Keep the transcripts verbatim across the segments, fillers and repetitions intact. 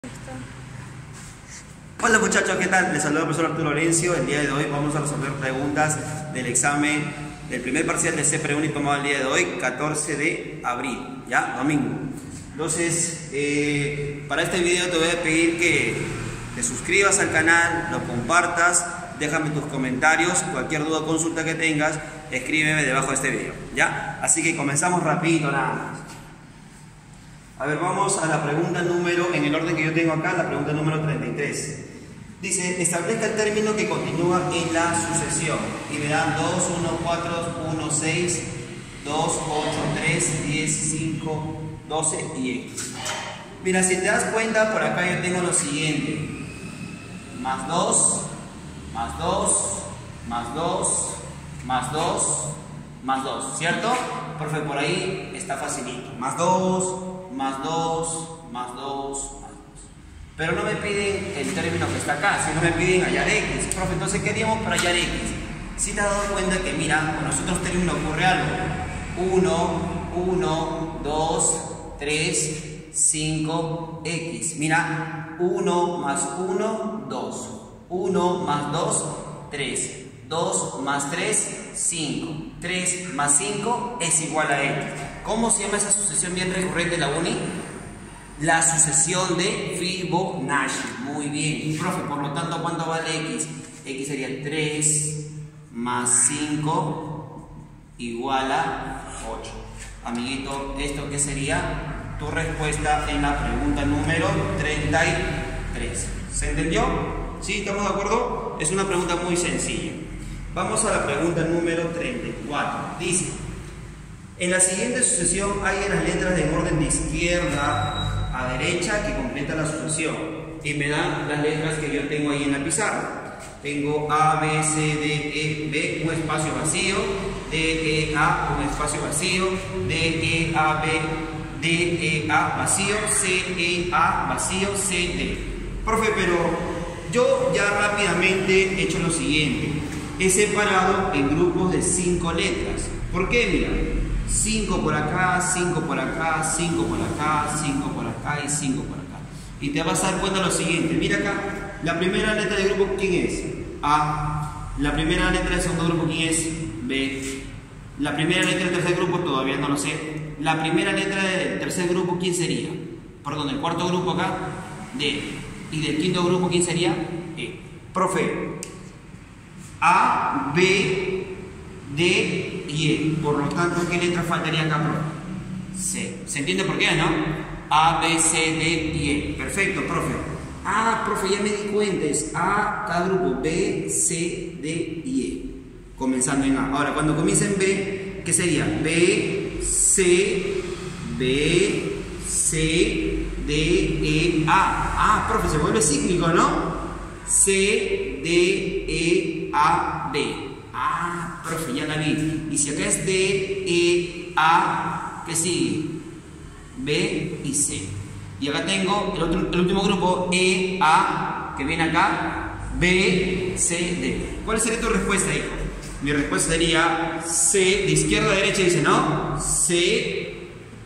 Hola muchachos, ¿qué tal? Les saluda el profesor Arturo Lorencio. El día de hoy vamos a resolver preguntas del examen del primer parcial de C P R uno tomado el día de hoy, catorce de abril, ya, domingo. Entonces, eh, para este video te voy a pedir que te suscribas al canal, lo compartas, déjame tus comentarios, cualquier duda o consulta que tengas, escríbeme debajo de este video, ¿ya? Así que comenzamos rapidito nada más. A ver, vamos a la pregunta número, en el orden que yo tengo acá, la pregunta número treinta y tres. Dice, establezca el término que continúa en la sucesión. Y me dan dos, uno, cuatro, uno, seis, dos, ocho, tres, diez, cinco, doce y X. Mira, si te das cuenta, por acá yo tengo lo siguiente. Más dos, más dos, más dos, más dos, más dos, ¿cierto? Profe, por ahí está facilito. Más dos, más dos, más dos, más dos. Pero no me piden el término que está acá, sino me piden hallar X. Profe, entonces, ¿qué haríamos para hallar X? Si te has dado cuenta que, mira, con nosotros términos ocurre algo. uno, uno, dos, tres, cinco, X. Mira, uno más uno, dos. uno más dos, tres. dos más tres, cinco. tres más cinco es igual a X. ¿Cómo se llama esa sucesión bien recurrente en la uni? La sucesión de Fibonacci. Muy bien. Profe, por lo tanto, ¿cuánto vale X? X sería tres más cinco igual a ocho. Amiguito, ¿esto qué sería? Tu respuesta en la pregunta número treinta y tres. ¿Se entendió? ¿Sí? ¿Estamos de acuerdo? Es una pregunta muy sencilla. Vamos a la pregunta número treinta y cuatro. Dice, en la siguiente sucesión hay en las letras de orden de izquierda a derecha que completa la sucesión. Y me dan las letras que yo tengo ahí en la pizarra. Tengo A, B, C, D, E, B, un espacio vacío. D, E, A, un espacio vacío. D, E, A, B, D, E, A, vacío. C, E, A, vacío. C, D. Profe, pero yo ya rápidamente he hecho lo siguiente. He separado en grupos de cinco letras. ¿Por qué? Mira, cinco por acá, cinco por acá, cinco por acá, cinco por acá y cinco por acá. Y te vas a dar cuenta de lo siguiente. Mira acá, la primera letra del grupo, ¿quién es? A. La primera letra del segundo grupo, ¿quién es? B. La primera letra del tercer grupo, todavía no lo sé. La primera letra del tercer grupo, ¿quién sería? Perdón, el cuarto grupo acá, D. Y del quinto grupo, ¿quién sería? E. Profe, A, B, D y E. Por lo tanto, ¿qué letra faltaría acá, profe? C. ¿Se entiende por qué, no? A, B, C, D y E. Perfecto, profe. Ah, profe, ya me di cuenta. Es A, cada grupo, B, C, D y E. Comenzando en A. Ahora, cuando comienza en B, ¿qué sería? B, C, B, C, D, E, A. Ah, profe, se vuelve cíclico, ¿no? C, D, E, A, B. Ah, profe, ya la vi. Y si acá es D, E, A, ¿qué sigue? B y C. Y acá tengo el, otro, el último grupo, E, A, que viene acá, B, C, D. ¿Cuál sería tu respuesta, hijo? Mi respuesta sería C, de izquierda a derecha, dice, ¿no? C,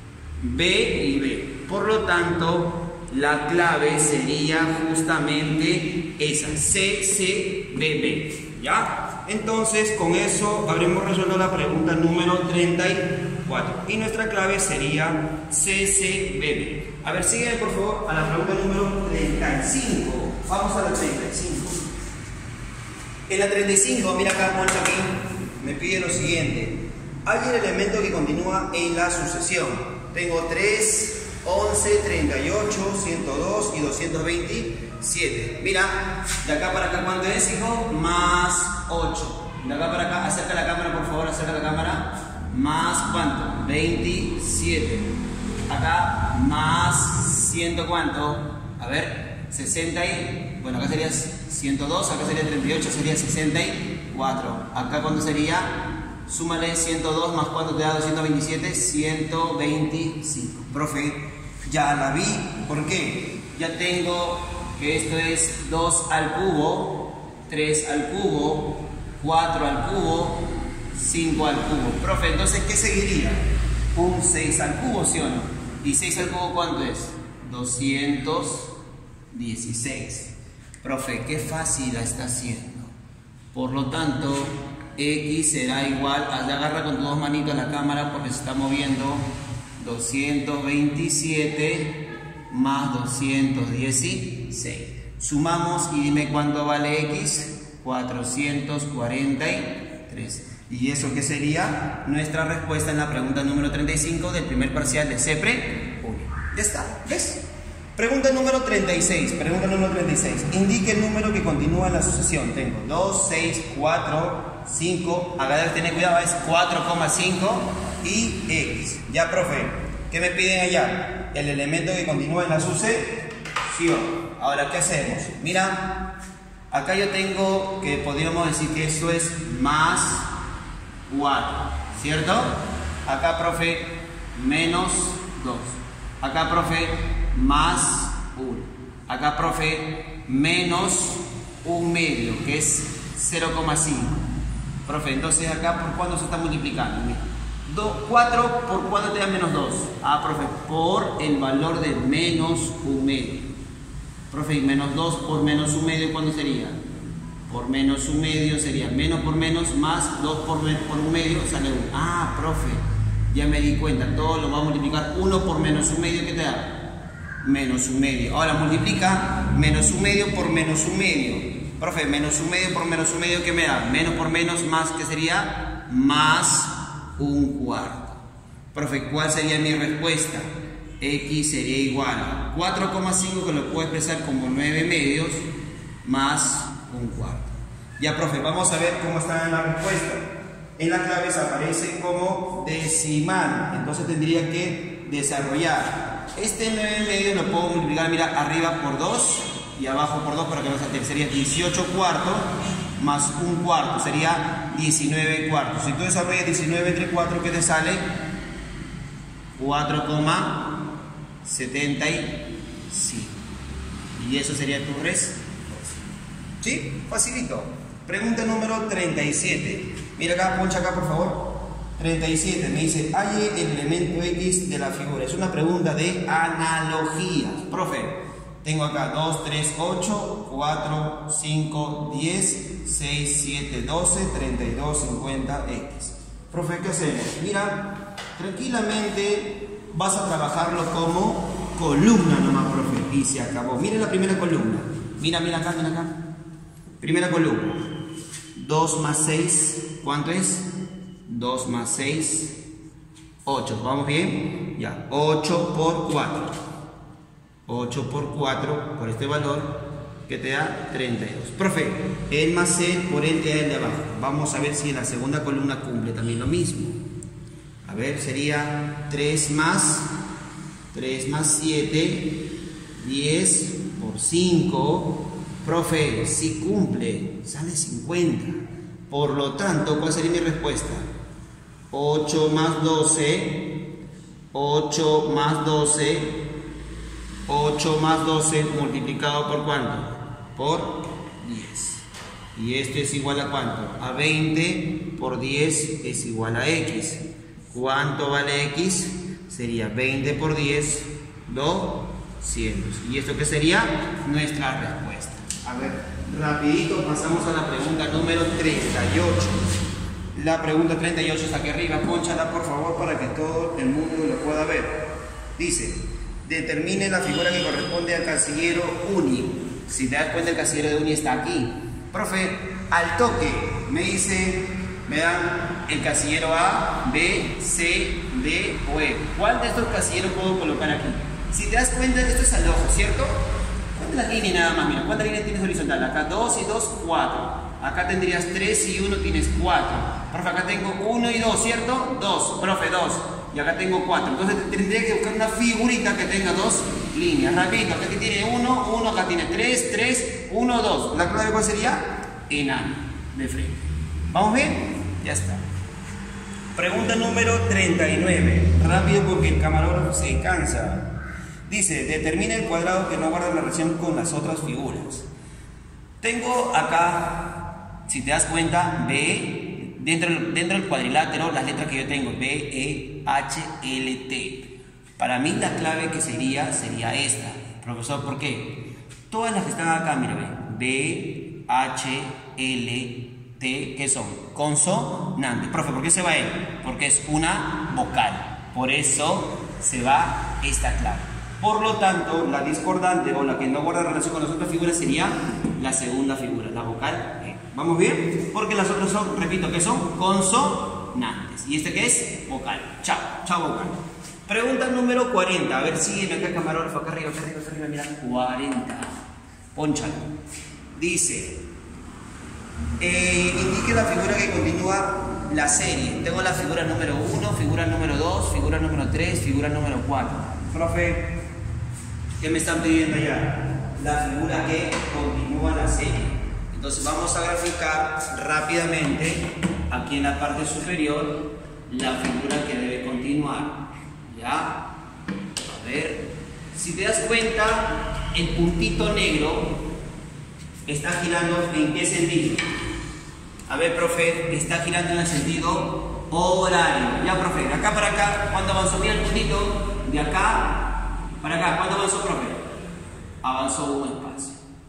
B y B. Por lo tanto, la clave sería justamente esa, C, C, B, B. ¿Ya? Entonces, con eso habremos resuelto la pregunta número treinta y cuatro. Y nuestra clave sería C, C, B, B. A ver, sígueme por favor a la pregunta número treinta y cinco. Vamos a la treinta y cinco. En la treinta y cinco, mira acá, muestra aquí, me pide lo siguiente. Hay el elemento que continúa en la sucesión. Tengo tres, once, treinta y ocho, ciento dos y doscientos veintisiete. Mira, de acá para acá, ¿cuánto es, hijo? Más ocho. De acá para acá, acerca la cámara, por favor, acerca la cámara. Más, ¿cuánto? veintisiete. Acá, más, ¿ciento cuánto? A ver, sesenta y... Bueno, acá sería ciento dos, acá sería treinta y ocho, sería sesenta y cuatro. Acá, ¿cuánto sería? Súmale ciento dos más cuánto te da doscientos veintisiete, ciento veinticinco. Profe, ya la vi. ¿Por qué? Ya tengo que esto es dos al cubo, tres al cubo, cuatro al cubo, cinco al cubo. Profe, entonces, ¿qué seguiría? Un seis al cubo, ¿sí o no? ¿Y seis al cubo cuánto es? doscientos dieciséis. Profe, qué fácil la está haciendo. Por lo tanto, X será igual, agarra con tus dos manitos la cámara porque se está moviendo, doscientos veintisiete más doscientos dieciséis. Sumamos y dime cuánto vale X, cuatrocientos cuarenta y tres. ¿Y eso qué sería? Nuestra respuesta en la pregunta número treinta y cinco del primer parcial de CEPRE uno. Ya está, ¿ves? Pregunta número treinta y seis, pregunta número treinta y seis. Indique el número que continúa en la sucesión. Tengo dos, seis, cuatro, cinco. Acá debes tener cuidado, es cuatro coma cinco y X. Ya, profe, ¿qué me piden allá? El elemento que continúa en la sucesión. Ahora, ¿qué hacemos? Mira, acá yo tengo que podríamos decir que esto es más cuatro, ¿cierto? Acá, profe, menos dos. Acá, profe, más uno. Acá, profe, menos un medio, que es cero coma cinco. Profe, entonces acá, ¿por cuándo se está multiplicando? Mira, cuatro por cuándo te da menos dos. Ah, profe, por el valor de menos un medio. Profe, y menos dos por menos un medio, ¿cuándo sería? Por menos un medio sería menos por menos más dos por, por un medio, sale uno. Ah, profe, ya me di cuenta, todo lo va a multiplicar uno por menos un medio, ¿qué te da? Menos un medio. Ahora multiplica menos un medio por menos un medio. Profe, menos un medio por menos un medio, ¿qué me da? Menos por menos más, ¿qué sería? Más un cuarto. Profe, ¿cuál sería mi respuesta? X sería igual a cuatro coma cinco, que lo puedo expresar como nueve medios, más un cuarto. Ya, profe, vamos a ver cómo está en la respuesta. En las claves aparece como decimal, entonces tendría que desarrollar. Este nueve medios lo puedo multiplicar, mira, arriba por dos y abajo por dos para que no se alterne. Sería dieciocho cuartos más un cuarto, sería diecinueve cuartos. Si tú desarrollas diecinueve entre cuatro, ¿qué te sale? cuatro coma setenta y cinco. Y eso sería tu respuesta. ¿Sí? Facilito. Pregunta número treinta y siete. Mira acá, poncha acá por favor. treinta y siete me dice, halle el elemento X de la figura. Es una pregunta de analogías. Profe, tengo acá dos, tres, ocho, cuatro, cinco, diez, seis, siete, doce, treinta y dos, cincuenta, X. Profe, ¿qué hacemos? Mira, tranquilamente vas a trabajarlo como columna nomás, profe. Y se acabó. Miren la primera columna. Mira, mira acá, mira acá. Primera columna. dos más seis, ¿cuánto es? dos más seis, ocho. ¿Vamos bien? Ya, ocho por cuatro. ocho por cuatro, por este valor, que te da treinta y dos. Profe, el más c por el te da el de abajo. Vamos a ver si en la segunda columna cumple también lo mismo. A ver, sería tres más, tres más siete, diez por cinco. Profe, si cumple, sale cincuenta. Por lo tanto, ¿cuál sería mi respuesta? ocho más doce, ocho más doce, ocho más doce multiplicado por ¿cuánto? Por diez. Y esto es igual a ¿cuánto? A veinte por diez es igual a X. ¿Cuánto vale X? Sería veinte por diez, doscientos. ¿Y esto qué sería? Nuestra respuesta. A ver, rapidito pasamos a la pregunta número treinta y ocho. La pregunta treinta y ocho está aquí arriba. Pónchala por favor para que todo el mundo lo pueda ver. Dice, determine la figura que corresponde al casillero uni. Si te das cuenta, el casillero de uni está aquí. Profe, al toque me dice, me dan el casillero A, B, C, D o E. ¿Cuál de estos casilleros puedo colocar aquí? Si te das cuenta, esto es al ojo, ¿cierto? ¿Cuántas líneas nada más? Mira, ¿cuántas líneas tienes horizontal? Acá dos y dos, cuatro. Acá tendrías tres y uno, tienes cuatro. Profe, acá tengo uno y dos, ¿cierto? dos, profe, dos. Y acá tengo cuatro. Entonces tendría que buscar una figurita que tenga dos líneas. Rapidito, acá tiene uno, uno, acá tiene tres, tres, uno, dos. ¿La clave cuál sería? Enano, de frente. ¿Vamos bien? Ya está. Pregunta número treinta y nueve. Rápido porque el camarógrafo se cansa. Dice, determina el cuadrado que no guarda la relación con las otras figuras. Tengo acá, si te das cuenta, B, dentro, dentro del cuadrilátero, las letras que yo tengo, B, E, H, L, T. Para mí la clave que sería, sería esta. Profesor, ¿por qué? Todas las que están acá, mira, ve. B, H, L, T, ¿qué son? Consonantes. Profe, ¿por qué se va L? Porque es una vocal. Por eso se va esta clave. Por lo tanto, la discordante o la que no guarda relación con las otras figuras sería la segunda figura, la vocal E. ¿Vamos bien? Porque las otras son, repito, que son consonantes. ¿Y este qué es? Vocal. Chao, chao vocal. Pregunta número cuarenta. A ver, sígueme acá, camarógrafo, acá arriba, acá arriba, acá arriba, mira. cuarenta. Pónchalo. Dice, eh, indique la figura que continúa la serie. Tengo la figura número uno, figura número dos, figura número tres, figura número cuatro. Profe, ¿qué me están pidiendo ya? La figura que continúa la serie. Entonces vamos a graficar rápidamente aquí en la parte superior la figura que debe continuar. ¿Ya? A ver, si te das cuenta, el puntito negro está girando ¿en qué sentido? A ver, profe, está girando en el sentido horario. Ya, profe, de acá para acá, ¿cuánto avanzó? Mira el puntito, de acá para acá, ¿cuánto avanzó, profe? Avanzó un espacio.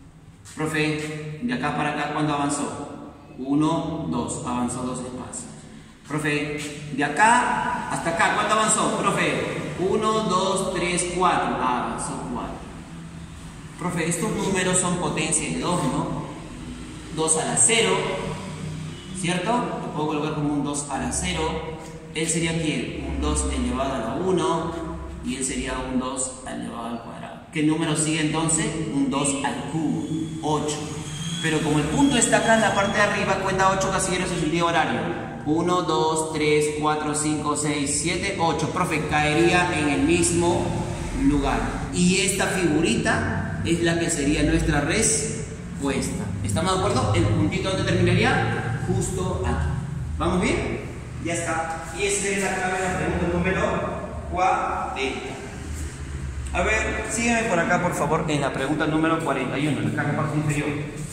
Profe, de acá para acá, ¿cuánto avanzó? Uno, dos, avanzó dos espacios. Profe, de acá hasta acá, ¿cuánto avanzó? Profe, uno, dos, tres, cuatro, avanzó cuatro. Profe, estos números son potencia de dos, ¿no? dos a la cero, ¿cierto? Lo puedo colocar como un dos a la cero. Él sería ¿quién? Un dos elevado a la uno y él sería un dos elevado al cuadrado. ¿Qué número sigue entonces? Un dos al cubo, ocho. Pero como el punto está acá en la parte de arriba, cuenta ocho casilleros en sentido horario. uno, dos, tres, cuatro, cinco, seis, siete, ocho. Profe, caería en el mismo lugar. Y esta figurita es la que sería nuestra respuesta. ¿Estamos de acuerdo? El puntito donde terminaría justo aquí. ¿Vamos bien? Ya está. Y esa es la clave de la pregunta número cuarenta. A ver, sígueme por acá, por favor, en la pregunta número cuarenta y uno, en la parte inferior.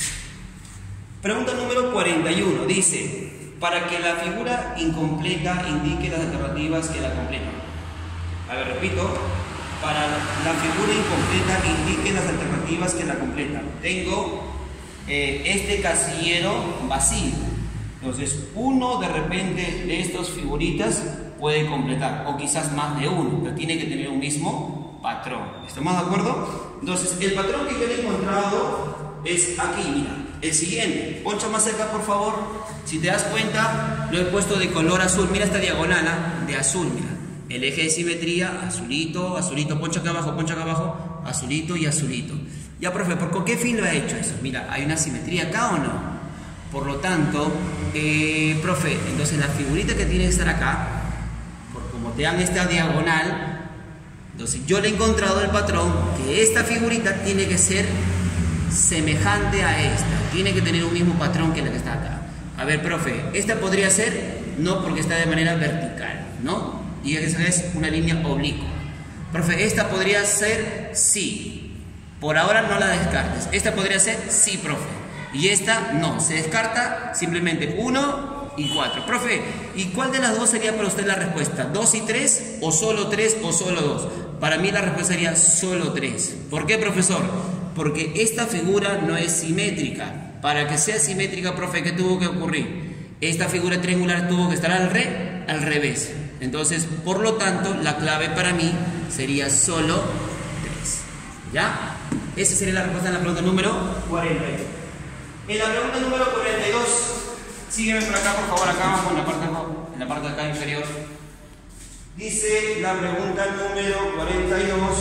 Pregunta número cuarenta y uno dice: para que la figura incompleta indique las alternativas que la completan. A ver, repito. Para la figura incompleta indique las alternativas que la completan. Tengo eh, este casillero vacío. Entonces, uno de repente de estas figuritas puede completar, o quizás más de uno, pero tiene que tener un mismo patrón. ¿Estamos de acuerdo? Entonces, el patrón que yo he encontrado es aquí, mira, el siguiente. Poncha más cerca, por favor. Si te das cuenta, lo he puesto de color azul. Mira esta diagonal, ¿eh? De azul, mira. El eje de simetría, azulito, azulito, poncha acá abajo, poncha acá abajo, azulito y azulito. Ya, profe, ¿por qué fin lo ha hecho eso? Mira, ¿hay una simetría acá o no? Por lo tanto, eh, profe, entonces la figurita que tiene que estar acá, por como te dan esta diagonal, entonces yo le he encontrado el patrón que esta figurita tiene que ser semejante a esta, tiene que tener un mismo patrón que la que está acá. A ver, profe, esta podría ser, no porque está de manera vertical, ¿no? Y esa es una línea oblicua. Profe, esta podría ser sí. Por ahora no la descartes. Esta podría ser sí, profe. Y esta no. Se descarta simplemente uno y cuatro. Profe, ¿y cuál de las dos sería para usted la respuesta? ¿dos y tres? ¿O solo tres o solo dos? Para mí la respuesta sería solo tres. ¿Por qué, profesor? Porque esta figura no es simétrica. Para que sea simétrica, profe, ¿qué tuvo que ocurrir? Esta figura triangular tuvo que estar al, re, al revés. Entonces, por lo tanto, la clave para mí sería solo tres. ¿Ya? Esa sería la respuesta en la pregunta número cuarenta y dos. En la pregunta número cuarenta y dos, sígueme por acá, por favor, acá abajo, en la parte, en la parte de acá inferior. Dice la pregunta número cuarenta y dos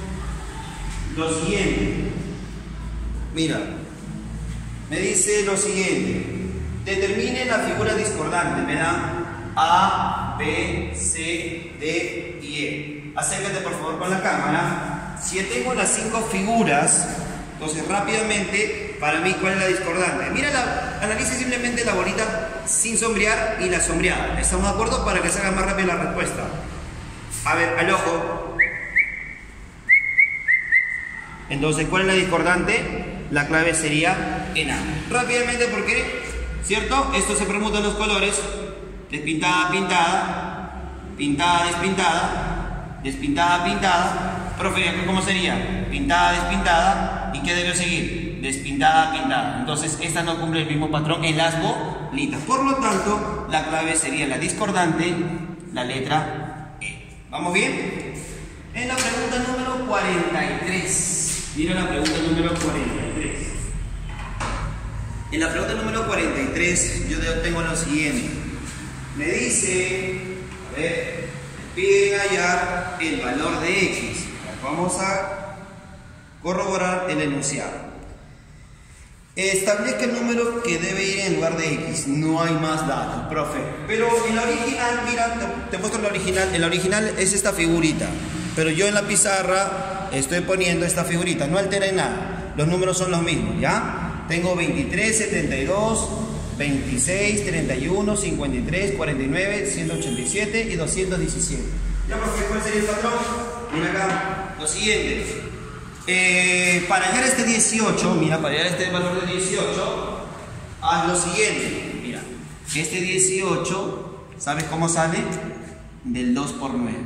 lo siguiente. Mira, me dice lo siguiente. Determine la figura discordante. Me dan A, B, C, D y E. Acércate por favor con la cámara. Si yo tengo las cinco figuras, entonces rápidamente, para mí, ¿cuál es la discordante? Mira, la, analice simplemente la bolita sin sombrear y la sombreada. ¿Estamos de acuerdo? Para que se haga más rápida la respuesta. A ver, al ojo. Entonces, ¿cuál es la discordante? La clave sería en A. Rápidamente, porque, ¿cierto? Esto se permutan los colores. Despintada, pintada, pintada, despintada, despintada, pintada. Profe, ¿cómo sería? Pintada, despintada. ¿Y qué debe seguir? pintada, pintada. Entonces esta no cumple el mismo patrón en las bolitas. Por lo tanto, la clave sería la discordante, la letra E. ¿Vamos bien? En la pregunta número cuarenta y tres. Mira la pregunta número cuarenta y tres. En la pregunta número cuarenta y tres yo tengo lo siguiente. Me dice, a ver, me piden hallar el valor de X. Vamos a corroborar el enunciado. Establezca el número que debe ir en lugar de X. No hay más datos, profe. Pero en la original, mira, te, te muestro la original. En la original es esta figurita. Pero yo en la pizarra estoy poniendo esta figurita. No altera en nada. Los números son los mismos, ¿ya? Tengo veintitrés, setenta y dos, veintiséis, treinta y uno, cincuenta y tres, cuarenta y nueve, ciento ochenta y siete y doscientos diecisiete. ¿Ya, profe? ¿Cuál sería el patrón? Mira acá. Lo siguiente. Eh, para hallar este dieciocho, mira, para hallar este valor de dieciocho, haz lo siguiente. Mira, este dieciocho, ¿sabes cómo sale? Del dos por nueve.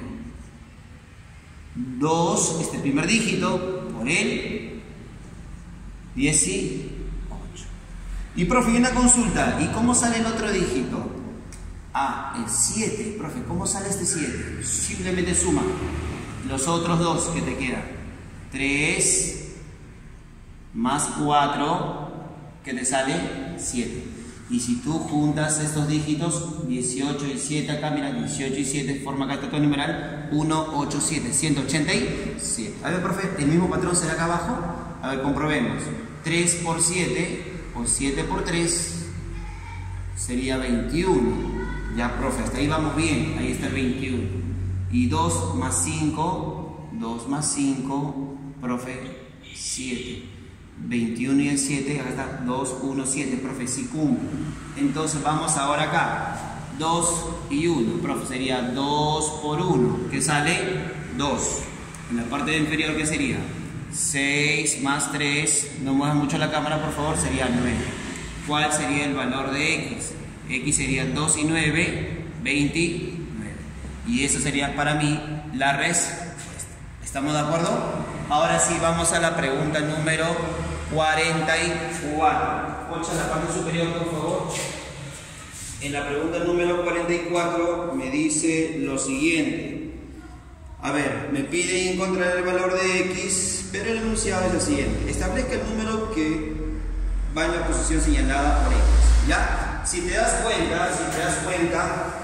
dos, este primer dígito, por el dieciocho. Y profe, una consulta. ¿Y cómo sale el otro dígito? Ah, el siete. Profe, ¿cómo sale este siete? Simplemente suma los otros dos que te quedan. tres más cuatro, que te sale siete. Y si tú juntas estos dígitos, dieciocho y siete acá, mira, dieciocho y siete forma acá el numeral, ciento ochenta y siete, ciento ochenta y siete. A ver, profe, el mismo patrón será acá abajo. A ver, comprobemos. tres por siete, o siete por tres, sería veintiuno. Ya, profe, hasta ahí vamos bien. Ahí está el veintiuno. Y dos más cinco, dos más cinco, profe, siete. veintiuno y el siete, acá está dos, uno, siete, profe, si cumple. Entonces vamos ahora acá. dos y uno, profe, sería dos por uno, que sale dos. En la parte inferior, ¿qué sería? seis más tres, no muevas mucho la cámara, por favor, sería nueve. ¿Cuál sería el valor de X? X sería dos y nueve, veintinueve. Y eso sería para mí la respuesta. ¿Estamos de acuerdo? Ahora sí, vamos a la pregunta número cuarenta y cuatro. Poncha la parte superior, por favor. En la pregunta número cuarenta y cuatro me dice lo siguiente. A ver, me pide encontrar el valor de X, pero el enunciado es lo siguiente. Establezca el número que va en la posición señalada por X. ¿Ya? Si te das cuenta, si te das cuenta,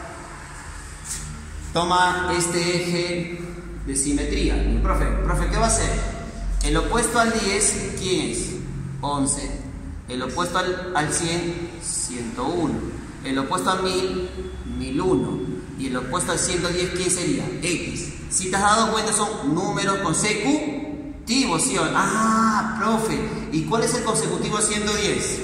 toma este eje de simetría. El profe, profe, ¿qué va a hacer? El opuesto al diez, ¿quién es? once. El opuesto al, al cien, ciento uno. El opuesto a mil, mil uno. Y el opuesto al ciento diez, ¿quién sería? X. Si te has dado cuenta, son números consecutivos, ¿sí o no? Ah, profe, ¿y cuál es el consecutivo a ciento diez?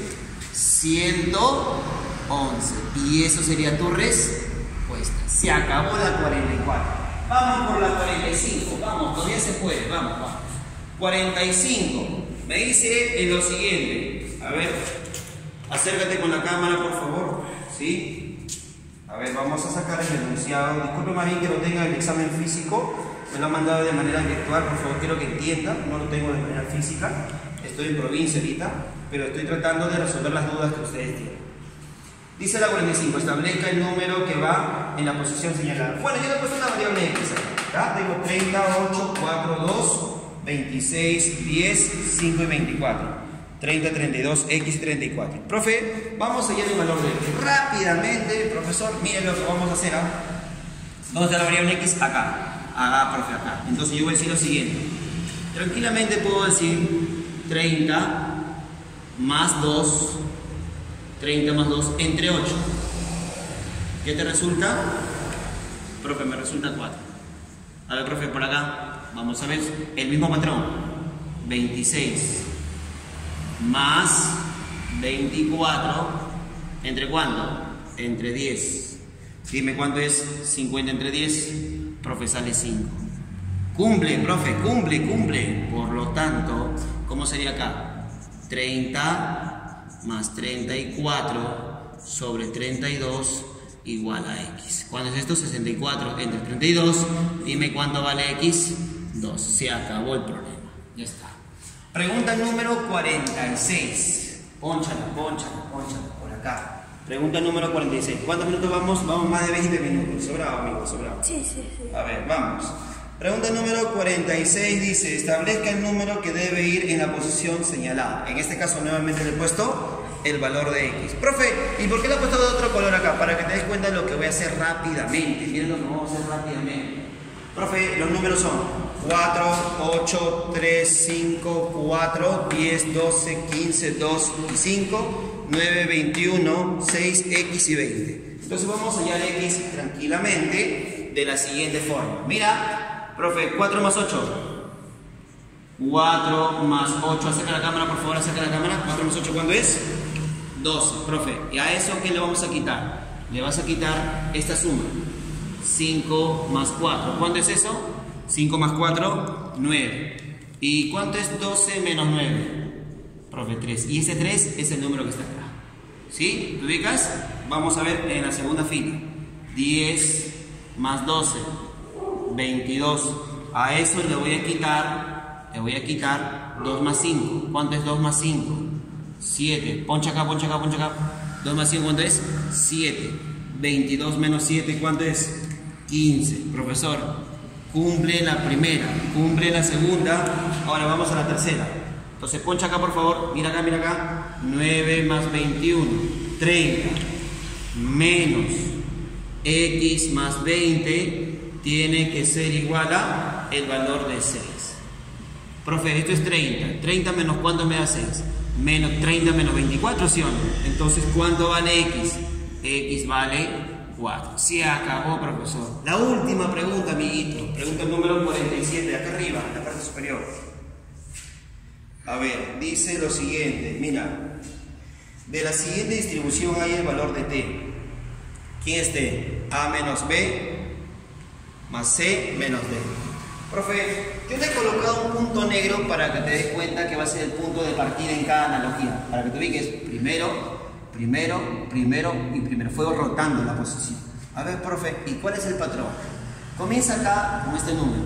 ciento once. Y eso sería tu respuesta. Se acabó la cuarenta y cuatro. Vamos por la cuarenta y cinco. Vamos, todavía se puede. Vamos, vamos. cuarenta y cinco. Me dice en lo siguiente. A ver, acércate con la cámara, por favor. ¿Sí? A ver, vamos a sacar el enunciado. Disculpe más bien que lo tenga en el examen físico. Me lo han mandado de manera virtual. Por favor, quiero que entienda. No lo tengo de manera física. Estoy en provincia ahorita, pero estoy tratando de resolver las dudas que ustedes tienen. Dice la cuarenta y cinco, establezca el número que va en la posición señalada. Bueno, yo le he puesto una variable X acá. Tengo treinta, ocho, cuatro, dos, veintiséis, diez, cinco y veinticuatro. treinta, treinta y dos, X y treinta y cuatro. Profe, vamos a hallar el valor de X. Rápidamente, profesor, miren lo que vamos a hacer. ¿Ah? ¿Dónde está la variable X? Acá. Acá, profe, acá. Entonces yo voy a decir lo siguiente. Tranquilamente puedo decir treinta más dos, treinta más dos entre ocho. ¿Qué te resulta? Profe, me resulta cuatro. A ver, profe, por acá. Vamos a ver el mismo patrón. veintiséis más veinticuatro. ¿Entre cuánto? Entre diez. Dime cuánto es cincuenta entre diez. Profe, sale cinco. Cumple, profe, cumple, cumple. Por lo tanto, ¿cómo sería acá? treinta más treinta y cuatro sobre treinta y dos igual a X. ¿Cuánto es esto? sesenta y cuatro entre treinta y dos. Dime cuánto vale X. dos. Se acabó el problema. Ya está. Pregunta número cuarenta y seis. Pónchala, pónchala, pónchala, por acá. Pregunta número cuarenta y seis. ¿Cuántos minutos vamos? Vamos más de veinte minutos. Sobrado, amigos, sobrado. Sí, sí, sí. A ver, vamos. Pregunta número cuarenta y seis dice, establezca el número que debe ir en la posición señalada. En este caso nuevamente le he puesto el valor de X. Profe, ¿y por qué le he puesto de otro color acá? Para que te des cuenta de lo que voy a hacer rápidamente. Miren lo que vamos a hacer rápidamente. Profe, los números son cuatro, ocho, tres, cinco, cuatro, diez, doce, quince, dos y cinco, nueve, veintiuno, seis, X y veinte. Entonces vamos a hallar X tranquilamente de la siguiente forma. Mira, profe, cuatro más ocho. cuatro más ocho. Acerca la cámara, por favor, acerca la cámara. cuatro más ocho, ¿cuánto es? doce, profe. ¿Y a eso qué le vamos a quitar? Le vas a quitar esta suma. cinco más cuatro. ¿Cuánto es eso? cinco más cuatro, nueve. ¿Y cuánto es doce menos nueve? Profe, tres. Y ese tres es el número que está acá. ¿Sí? ¿Te ubicas? Vamos a ver en la segunda fila. diez más doce, veintidós. A eso le voy a quitar, le voy a quitar dos más cinco. ¿Cuánto es dos más cinco? siete. Poncha acá, poncha acá, poncha acá. dos más cinco, ¿cuánto es? siete. veintidós menos siete, ¿cuánto es? quince. Profesor, cumple la primera, cumple la segunda. Ahora vamos a la tercera. Entonces poncha acá, por favor. Mira acá, mira acá. nueve más veintiuno, treinta. Menos X más veinte tiene que ser igual a el valor de seis. Profe, esto es treinta. treinta menos ¿cuánto me da seis? Menos treinta menos veinticuatro, ¿sí o no? Entonces, ¿cuánto vale X? X vale cuatro. Se acabó, profesor. La última pregunta, amiguito. Pregunta número cuarenta y siete, acá arriba, en la parte superior. A ver, dice lo siguiente. Mira, de la siguiente distribución hay el valor de T. ¿Quién es T? A menos B más C menos D. Profe, yo te he colocado un punto negro para que te des cuenta que va a ser el punto de partida en cada analogía. Para que te ubiques primero, primero, primero y primero. Fue rotando la posición. A ver, profe, ¿y cuál es el patrón? Comienza acá con este número.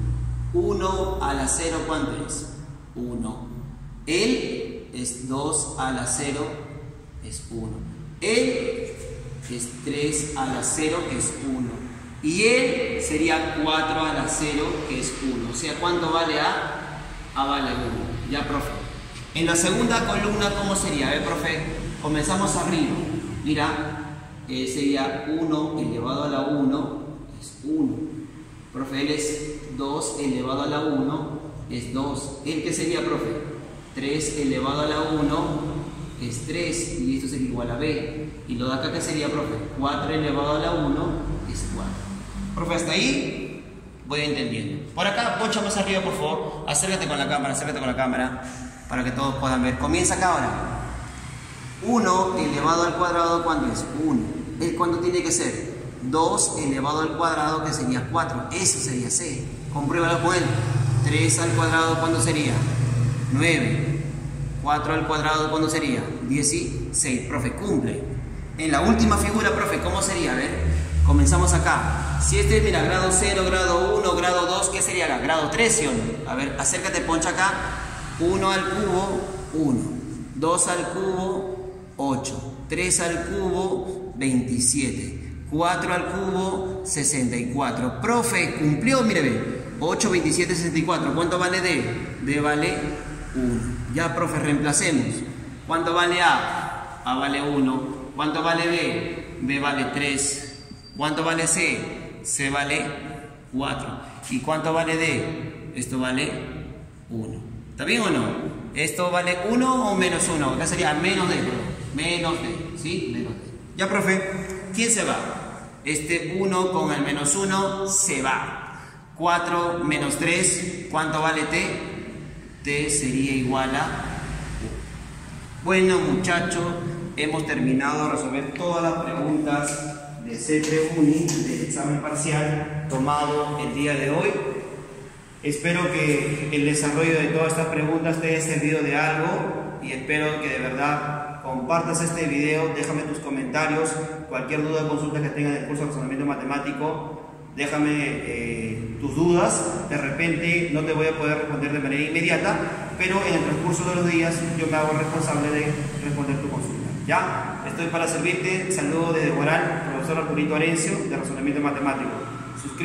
uno a la cero, ¿cuánto es? uno. Él es dos a la cero, es uno. Él es tres a la cero, es uno. Y él sería cuatro a la cero, que es uno. O sea, ¿cuánto vale A? A vale uno. Ya, profe. En la segunda columna, ¿cómo sería? A ver, profe, comenzamos arriba. Mira, eh, sería uno elevado a la uno, es uno. Profe, él es dos elevado a la uno, es dos. ¿El qué sería, profe? tres elevado a la uno es tres, y esto sería igual a B. Y lo de acá, ¿qué sería, profe? cuatro elevado a la uno es cuatro. Profe, hasta ahí voy entendiendo. Por acá, poncha más arriba, por favor. Acércate con la cámara, acércate con la cámara, para que todos puedan ver. Comienza acá ahora. uno elevado al cuadrado, ¿cuánto es? uno. ¿Cuánto tiene que ser? dos elevado al cuadrado, que sería cuatro. Eso sería C. Compruébalo con él. tres al cuadrado, ¿cuánto sería? nueve. cuatro al cuadrado, ¿cuánto sería? dieciséis. Profe, cumple. En la última figura, profe, ¿cómo sería? A ver, comenzamos acá. Si este es, mira, grado cero, grado uno, grado dos, ¿qué sería acá? Grado tres, ¿sí o no? A ver, acércate, poncha acá. uno al cubo, uno. dos al cubo, ocho. tres al cubo, veintisiete. cuatro al cubo, sesenta y cuatro. Profe, cumplió, mire, ve. ocho, veintisiete, sesenta y cuatro. ¿Cuánto vale D? D vale uno. Ya, profe, reemplacemos. ¿Cuánto vale A? A vale uno. ¿Cuánto vale B? B vale tres. ¿Cuánto vale C? C vale cuatro. ¿Y cuánto vale D? Esto vale uno. ¿Está bien o no? ¿Esto vale uno o menos uno? Acá sería menos D. Menos D. ¿Sí? Menos D. Ya, profe. ¿Quién se va? Este uno con el menos uno se va. cuatro menos tres. ¿Cuánto vale T? T sería igual a uno. Bueno, muchachos, hemos terminado de resolver todas las preguntas de C P U N I del examen parcial tomado el día de hoy. Espero que el desarrollo de todas estas preguntas te haya servido de algo y espero que de verdad compartas este video. Déjame tus comentarios, cualquier duda o consulta que tengas del curso de razonamiento matemático, déjame eh, tus dudas. De repente no te voy a poder responder de manera inmediata, pero en el transcurso de los días yo me hago responsable de responder tu consulta. ¿Ya? Estoy para servirte. Saludo desde Guarán, profesor Arturito Arencio, de razonamiento matemático. Suscríbete.